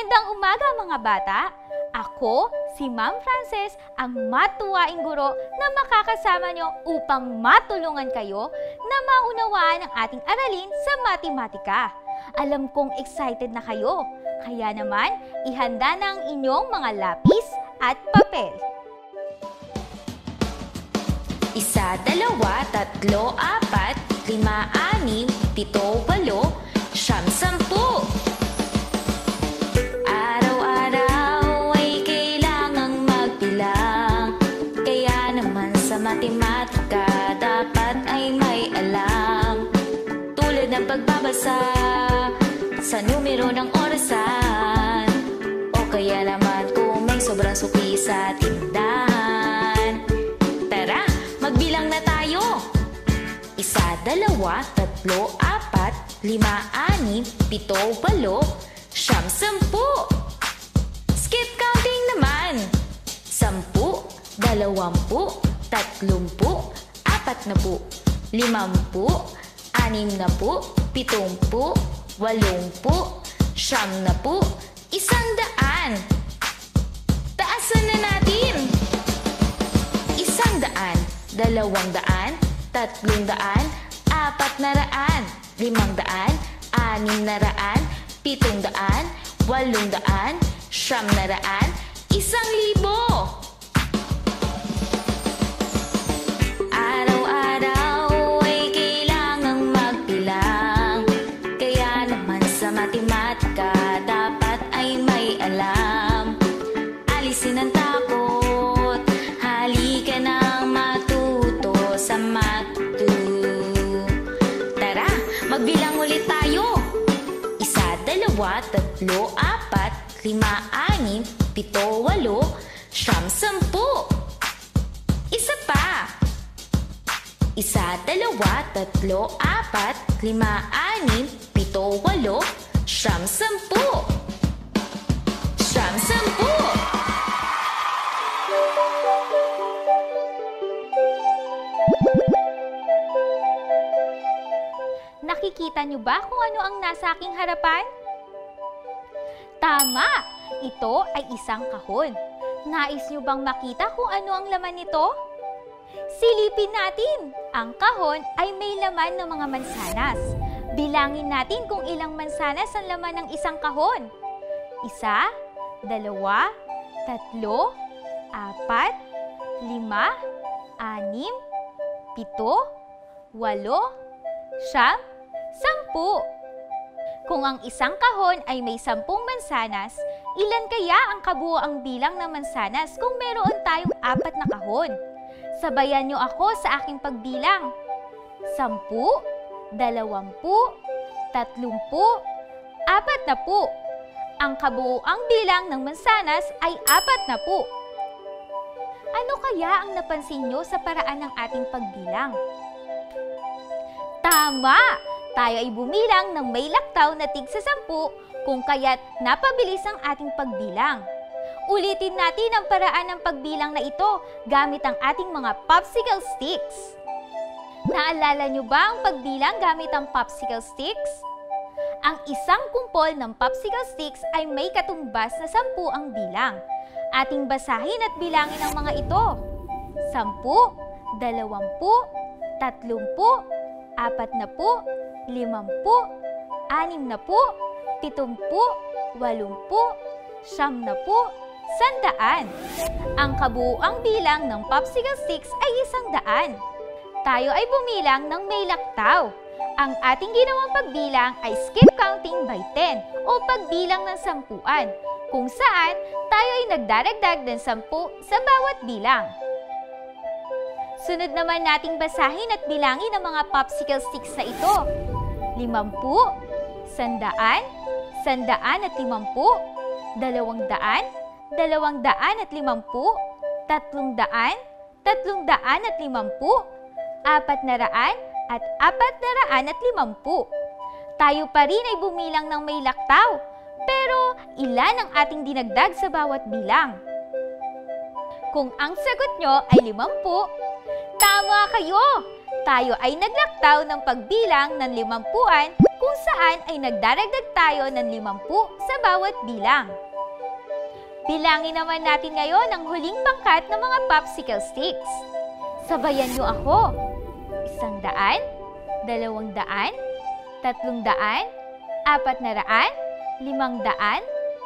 Magandang umaga mga bata! Ako, si Ma'am Frances, ang matuwaing guro na makakasama nyo upang matulungan kayo na maunawaan ang ating aralin sa matematika. Alam kong excited na kayo, kaya naman ihanda na ang inyong mga lapis at papel. 1, 2, 3, 4, 5, 6, 7, 8, 9, 10, 10. Araw-araw ay kailangang magbilang, kaya naman sa matematika dapat ay may alam. Tulad ng pagbabasa sa numero ng orasan, o kaya naman kung may sobrang suki sa tindahan. Tara, magbilang na tayo! 1, 2, 3, 4, 5, 6, 7, 8, 9, 10. Skip counting naman! 10, 20, 30, 40, 50, 60, 70, 80, 100. Taasan na natin! 100, 200, 300, 400, 500, 600, 700, 800, 900, 1,000. Araw-araw ay kailangang magbilang, kaya naman sa matematika dapat ay may alam. Alisin ang takot, halika nang matuto sa matu. Tara, magbilang ulit tayo! 1, 2, 3, 4, 5, 6, 7, 8, 9, 10, 10. Isa pa! 1, 2, 3, 4, 5, 6, 7, 8, 10, 10. Nakikita nyo ba kung ano ang nasa aking harapan? Tama! Ito ay isang kahon. Nais nyo bang makita kung ano ang laman nito? Silipin natin! Ang kahon ay may laman ng mga mansanas. Bilangin natin kung ilang mansanas ang laman ng isang kahon. 1, 2, 3, 4, 5, 6, 7, 8, 9, 10. Kung ang isang kahon ay may 10 mansanas, ilan kaya ang kabuoang bilang ng mansanas kung meron tayong 4 na kahon? Sabayan niyo ako sa aking pagbilang. 10, 20, 30, 40. Ang kabuoang bilang ng mansanas ay 40. Ano kaya ang napansin niyo sa paraan ng ating pagbilang? Tama! Tayo ay bumilang ng may laktaw na tig sa 10 kung kaya't napabilis ang ating pagbilang. Ulitin natin ang paraan ng pagbilang na ito gamit ang ating mga popsicle sticks. Naalala nyo ba ang pagbilang gamit ang popsicle sticks? Ang isang kumpol ng popsicle sticks ay may katumbas na 10 ang bilang. Ating basahin at bilangin ang mga ito. 10, 20, 30, 40, 50, 60, 70, 80, 100. Ang kabuuang bilang ng popsicle sticks ay 100. Tayo ay bumilang ng may laktaw. Ang ating ginawang pagbilang ay skip counting by 10 o pagbilang ng sampuan, kung saan tayo ay nagdaragdag ng 10 sa bawat bilang. Sunod naman nating basahin at bilangin ang mga popsicle sticks na ito. 50, 100, 150, 200, 250, 300, 350, 400 at 450. Tayo pa rin ay bumilang ng may laktaw, pero ilan ang ating dinagdag sa bawat bilang? Kung ang sagot nyo ay 50, tama kayo! Tayo ay naglaktaw ng pagbilang ng 50 kung saan ay nagdaragdag tayo ng 50 sa bawat bilang. Bilangin naman natin ngayon ang huling pangkat ng mga popsicle sticks. Sabayan niyo ako. 100, 200, 300, 400, 500, 600,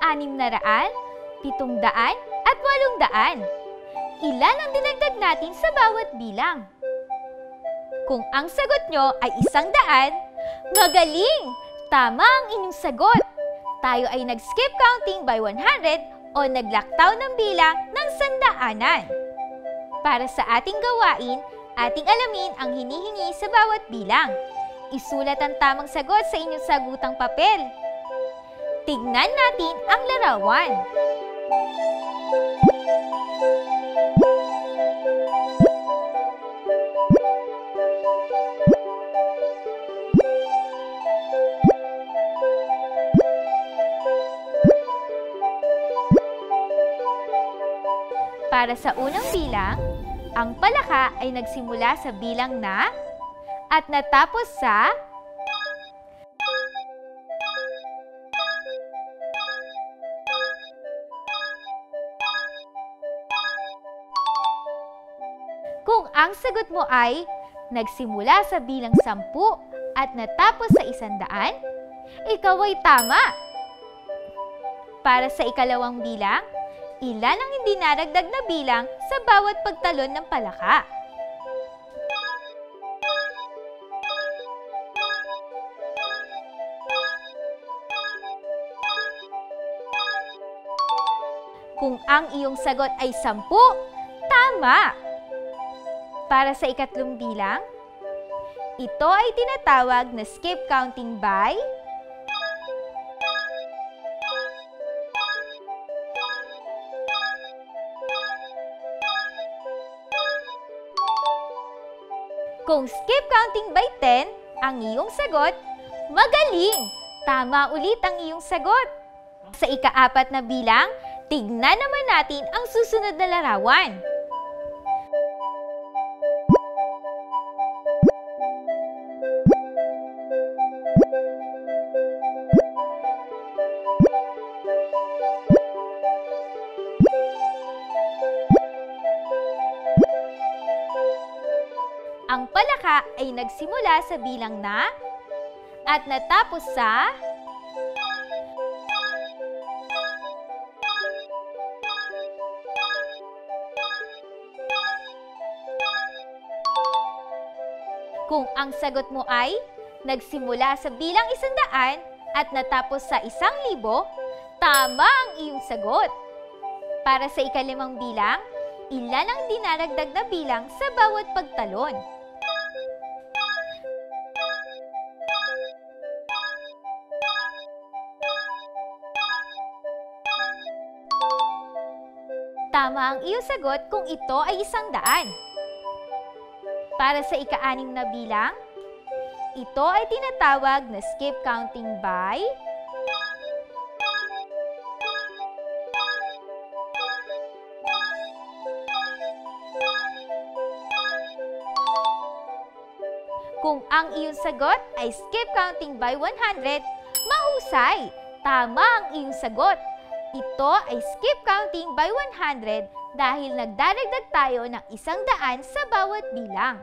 700, at 800. Ilan ang dinagdag natin sa bawat bilang? Kung ang sagot nyo ay 100, magaling! Tama ang inyong sagot. Tayo ay nag-skip counting by 100 o naglaktaw ng bilang ng 100. Para sa ating gawain, ating alamin ang hinihingi sa bawat bilang. Isulat ang tamang sagot sa inyong sagutang papel. Tignan natin ang larawan. Para sa unang bilang, ang palaka ay nagsimula sa bilang na at natapos sa kung ang sagot mo ay nagsimula sa bilang 10 at natapos sa 100, ikaw ay tama. Para sa ikalawang bilang, ilan ang hindi naragdag na bilang sa bawat pagtalon ng palaka? Kung ang iyong sagot ay 10, tama! Para sa ikatlong bilang, ito ay tinatawag na skip counting by kung skip counting by 10 ang iyong sagot, magaling! Tama ulit ang iyong sagot. Sa ika-4 na bilang, tignan naman natin ang susunod na larawan. Ang palaka ay nagsimula sa bilang na at natapos sa kung ang sagot mo ay nagsimula sa bilang 100 at natapos sa 1,000, tama ang iyong sagot. Para sa ikalimang bilang, ilan ang dinaragdag na bilang sa bawat pagtalon? Tama ang iyong sagot kung ito ay 100. Para sa ika-6 na bilang, ito ay tinatawag na skip counting by kung ang iyong sagot ay skip counting by 100, mahusay! Tama ang iyong sagot. Ito ay skip counting by 100 dahil nagdaragdag tayo ng 100 sa bawat bilang.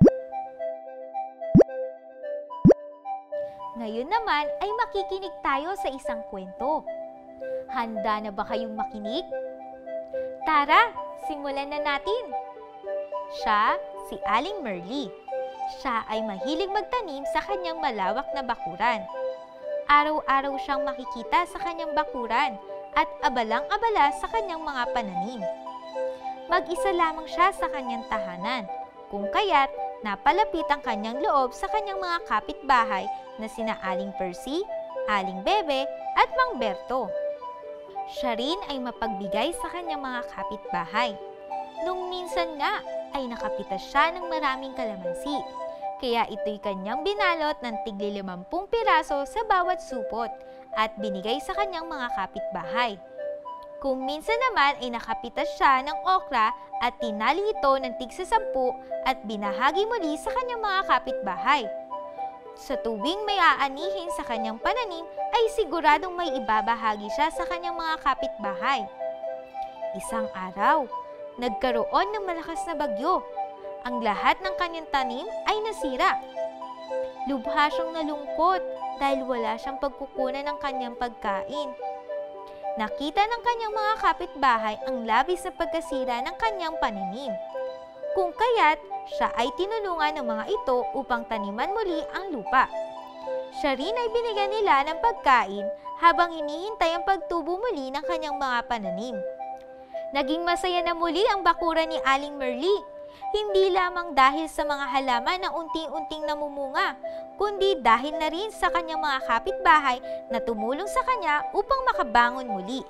Ngayon naman ay makikinig tayo sa isang kwento. Handa na ba kayong makinig? Tara, simulan na natin! Siya si Aling Merly. Siya ay mahilig magtanim sa kanyang malawak na bakuran. Araw-araw siyang makikita sa kanyang bakuran at abalang-abala sa kanyang mga pananim. Mag-isa lamang siya sa kanyang tahanan, kung kaya't napalapit ang kanyang loob sa kanyang mga kapitbahay na sina Aling Percy, Aling Bebe at Mang Berto. Siya rin ay mapagbigay sa kanyang mga kapitbahay. Nung minsan nga ay nakapitas siya ng maraming kalamansi, kaya ito'y kanyang binalot ng tigli 50 piraso sa bawat supot at binigay sa kanyang mga kapitbahay. Kung minsan naman ay nakapitas siya ng okra at tinali ito ng tig-10 at binahagi muli sa kanyang mga kapitbahay. Sa tuwing may aanihin sa kanyang pananim ay siguradong may ibabahagi siya sa kanyang mga kapitbahay. Isang araw, nagkaroon ng malakas na bagyo. Ang lahat ng kanyang tanim ay nasira. Lubha siyang nalungkot dahil wala siyang pagkukunan ng kanyang pagkain. Nakita ng kanyang mga kapitbahay ang labis na pagkasira ng kanyang pananim. Kung kaya't siya ay tinulungan ng mga ito upang taniman muli ang lupa. Siya rin ay binigyan nila ng pagkain habang hinihintay ang pagtubo muli ng kanyang mga pananim. Naging masaya na muli ang bakuran ni Aling Merly, hindi lamang dahil sa mga halaman na unti-unting namumunga, kundi dahil na rin sa kanyang mga kapitbahay na tumulong sa kanya upang makabangon muli.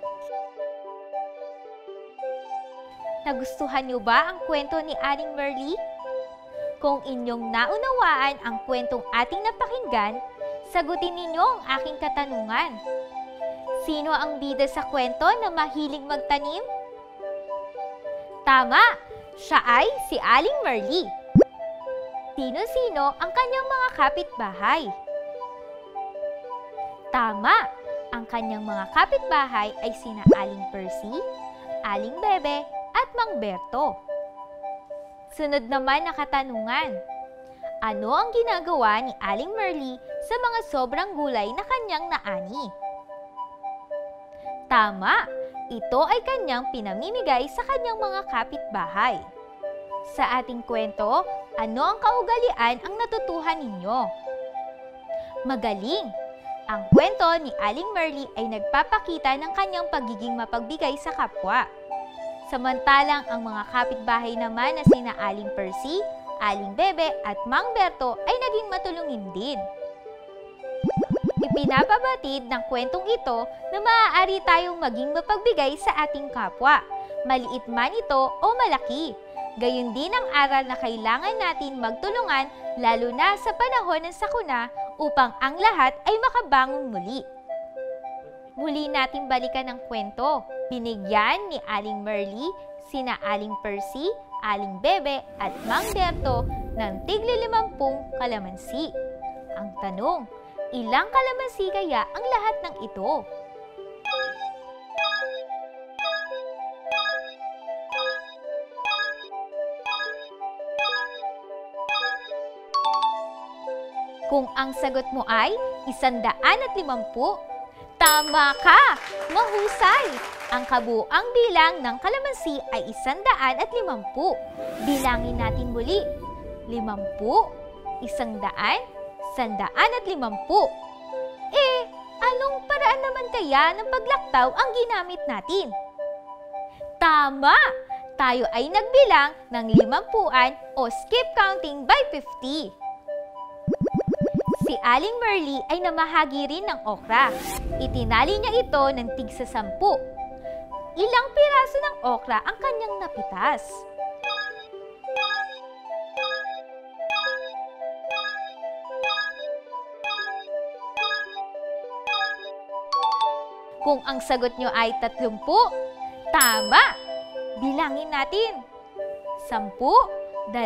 Nagustuhan niyo ba ang kwento ni Aling Merly? Kung inyong naunawaan ang kwentong ating napakinggan, sagutin ninyo ang aking katanungan. Sino ang bida sa kwento na mahilig magtanim? Tama! Siya ay si Aling Merly. Sino-sino ang kanyang mga kapitbahay? Tama! Ang kanyang mga kapitbahay ay sina Aling Percy, Aling Bebe, at Mang Berto. Sunod naman na katanungan. Ano ang ginagawa ni Aling Merly sa mga sobrang gulay na kanyang naani? Tama! Ito ay kanyang pinamimigay sa kanyang mga kapitbahay. Sa ating kwento, ano ang kaugalian ang natutuhan ninyo? Magaling! Ang kwento ni Aling Merly ay nagpapakita ng kanyang pagiging mapagbigay sa kapwa. Samantalang ang mga kapitbahay naman na sina Aling Percy, Aling Bebe at Mang Berto ay naging matulungin din. Ipinapabatid ng kwentong ito na maaari tayong maging mapagbigay sa ating kapwa, maliit man ito o malaki. Gayon din ang aral na kailangan natin magtulungan lalo na sa panahon ng sakuna upang ang lahat ay makabangon muli. Muli natin balikan ang kwento. Binigyan ni Aling Merly sina Aling Percy, Aling Bebe at Mang Berto ng tig-50 kalamansi. Ang tanong, ilang kalamansi kaya ang lahat ng ito? Kung ang sagot mo ay 150, tama ka! Mahusay! Ang kabuuang bilang ng kalamansi ay 150. Bilangin natin muli. 50, 100, 150. Anong paraan naman kaya ng paglaktaw ang ginamit natin? Tama! Tayo ay nagbilang ng 50 o skip counting by 50. Si Aling Merly ay namahagi rin ng okra. Itinali niya ito ng tig-10. Ilang piraso ng okra ang kanyang napitas? Kung ang sagot nyo ay 30, tama! Bilangin natin. 10, 20,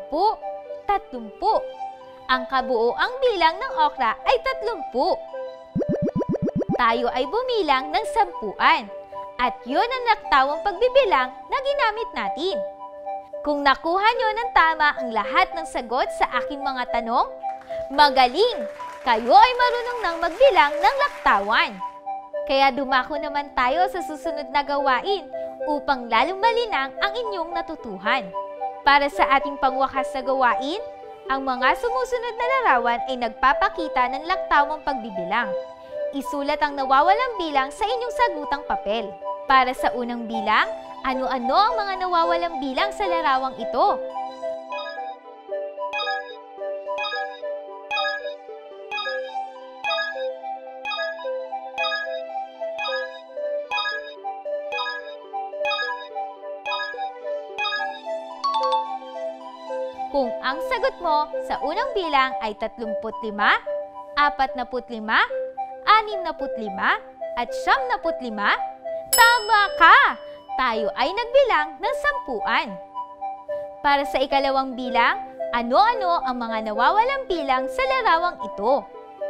30. Ang kabuoang bilang ng okra ay 30. Tayo ay bumilang ng 10. At yun ang naktawang pagbibilang na ginamit natin. Kung nakuha nyo ng tama ang lahat ng sagot sa aking mga tanong, magaling! Kayo ay marunong nang magbilang ng laktawan. Kaya dumako naman tayo sa susunod na gawain upang lalong malinang ang inyong natutuhan. Para sa ating pangwakas na gawain, ang mga sumusunod na larawan ay nagpapakita ng laktawang pagbibilang. Isulat ang nawawalang bilang sa inyong sagutang papel. Para sa unang bilang, ano-ano ang mga nawawalang bilang sa larawang ito? Kung ang sagot mo sa unang bilang ay 35, 45, 65, at 75, tama ka! Tayo ay nagbilang ng 10. Para sa ikalawang bilang, Ano-ano ang mga nawawalang bilang sa larawang ito?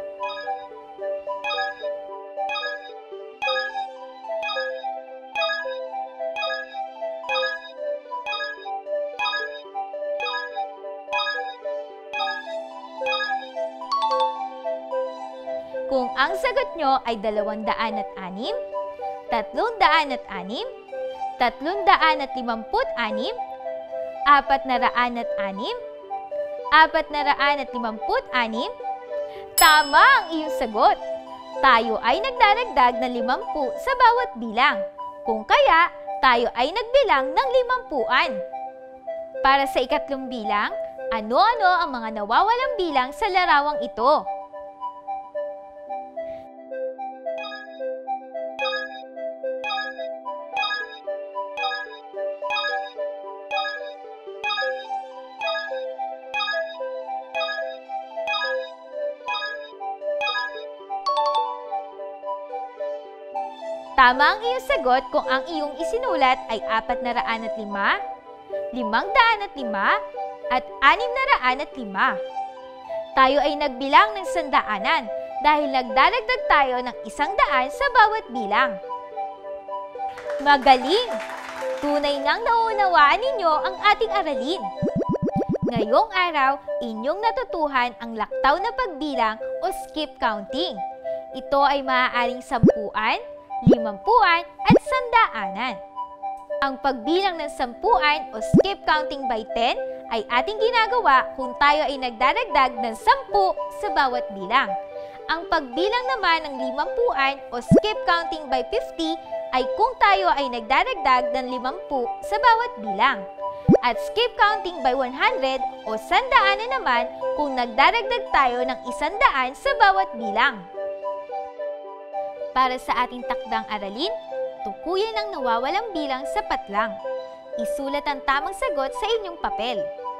Kung ang sagot nyo ay 206, 306, 356, 406, 456, tama ang iyong sagot. Tayo ay nagdaragdag ng 50 sa bawat bilang. Kung kaya, tayo ay nagbilang ng 50-an. Para sa ikatlong bilang, ano-ano ang mga nawawalang bilang sa larawang ito? Tama ang iyong sagot kung ang iyong isinulat ay 405, 505, at 605. Tayo ay nagbilang ng sandaanan dahil nagdaragdag tayo ng 100 sa bawat bilang. Magaling! Tunay ngang nauunawaan ninyo ang ating aralin. Ngayong araw, inyong natutuhan ang laktaw na pagbilang o skip counting. Ito ay maaaring 10-an, 50-an at 100-anan. Ang pagbilang ng 10-an o skip counting by 10 ay ating ginagawa kung tayo ay nagdaragdag ng 10 sa bawat bilang. Ang pagbilang naman ng 50-an o skip counting by 50 ay kung tayo ay nagdaragdag ng 50 sa bawat bilang. At skip counting by 100 o 100-anan naman kung nagdaragdag tayo ng 100 sa bawat bilang. Para sa ating takdang aralin, tukuyan ang nawawalang bilang sapat lang. Isulat ang tamang sagot sa inyong papel.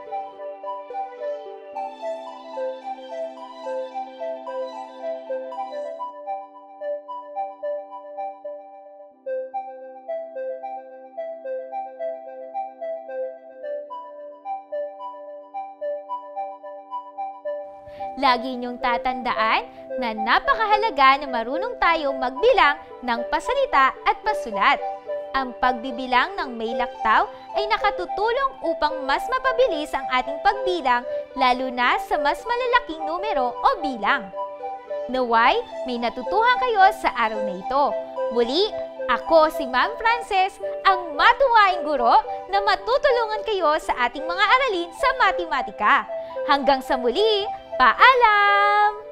Lagi niyong tatandaan na napakahalaga na marunong tayong magbilang ng pasalita at pasulat. Ang pagbibilang ng may laktaw ay nakatutulong upang mas mapabilis ang ating pagbilang lalo na sa mas malalaking numero o bilang. Naway, may natutuhan kayo sa araw na ito. Muli, ako si Ma'am Frances, ang matuwaing guro na matutulungan kayo sa ating mga aralin sa matematika. Hanggang sa muli, paalam!